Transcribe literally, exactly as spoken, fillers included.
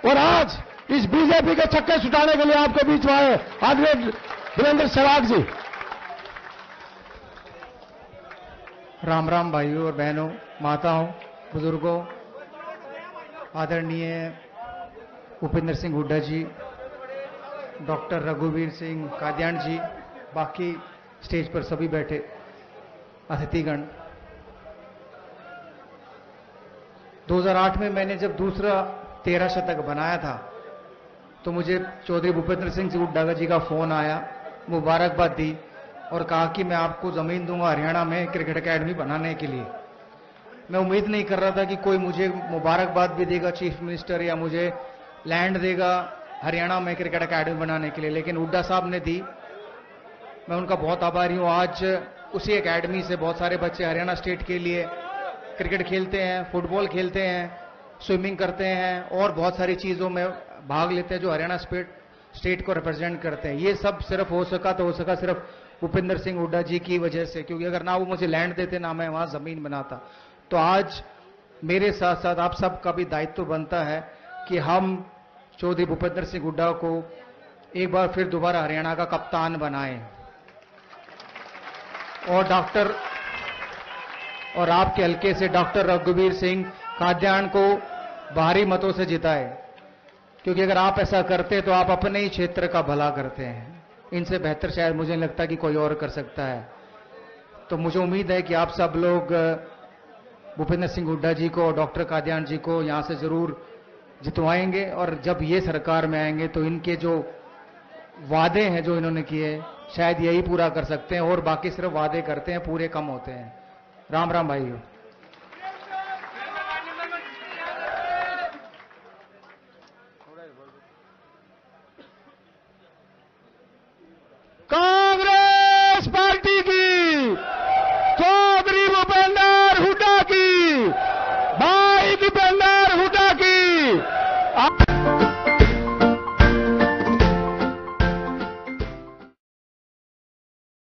और आज इस बीजेपी के छक्के छुटाने के लिए आपके बीच में आए आदरणीय वीरेंद्र सहवाग जी। राम राम भाइयों और बहनों, माताओं, बुजुर्गों, आदरणीय भूपेंद्र सिंह हुड्डा जी, डॉक्टर रघुवीर सिंह कादियान जी, बाकी स्टेज पर सभी बैठे अतिथिगण। दो हज़ार आठ में मैंने जब दूसरा तेरह शतक बनाया था तो मुझे चौधरी भूपेंद्र सिंह हुड्डा जी का फोन आया, मुबारकबाद दी और कहा कि मैं आपको जमीन दूंगा हरियाणा में क्रिकेट एकेडमी बनाने के लिए। मैं उम्मीद नहीं कर रहा था कि कोई मुझे मुबारकबाद भी देगा चीफ मिनिस्टर या मुझे लैंड देगा हरियाणा में क्रिकेट एकेडमी बनाने के लिए, लेकिन हुड्डा साहब ने दी। मैं उनका बहुत आभारी हूं। आज उसी एकेडमी से बहुत सारे बच्चे हरियाणा स्टेट के लिए क्रिकेट खेलते हैं, फुटबॉल खेलते हैं, स्विमिंग करते हैं और बहुत सारी चीजों में भाग लेते हैं जो हरियाणा स्टेट को रिप्रेजेंट करते हैं। ये सब सिर्फ हो सका तो हो सका सिर्फ भूपेंद्र सिंह हुड्डा जी की वजह से, क्योंकि अगर ना वो मुझे लैंड देते ना मैं वहां जमीन बनाता। तो आज मेरे साथ साथ आप सबका भी दायित्व बनता है कि हम चौधरी भूपेंद्र सिंह हुड्डा को एक बार फिर दोबारा हरियाणा का कप्तान बनाएं और डॉक्टर और आपके हल्के से डॉक्टर रघुवीर सिंह कादियान को भारी मतों से जिताए, क्योंकि अगर आप ऐसा करते तो आप अपने ही क्षेत्र का भला करते हैं। इनसे बेहतर शायद मुझे नहीं लगता कि कोई और कर सकता है। तो मुझे उम्मीद है कि आप सब लोग भूपेंद्र सिंह हुड्डा जी को और डॉक्टर कादियान जी को यहां से जरूर जितवाएंगे और जब ये सरकार में आएंगे तो इनके जो वादे हैं जो इन्होंने किए शायद यही पूरा कर सकते हैं और बाकी सिर्फ वादे करते हैं, पूरे कम होते हैं। राम राम भाइयों।